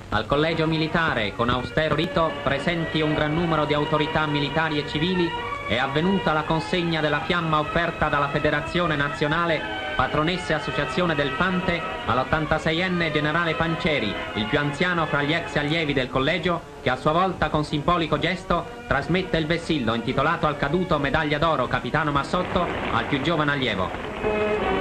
Al collegio militare, con austero rito, presenti un gran numero di autorità militari e civili, è avvenuta la consegna della fiamma offerta dalla Federazione Nazionale Patronesse Associazione del Fante all'86enne generale Pancieri, il più anziano fra gli ex allievi del collegio, che a sua volta con simbolico gesto trasmette il vessillo intitolato al caduto medaglia d'oro capitano Massotto al più giovane allievo.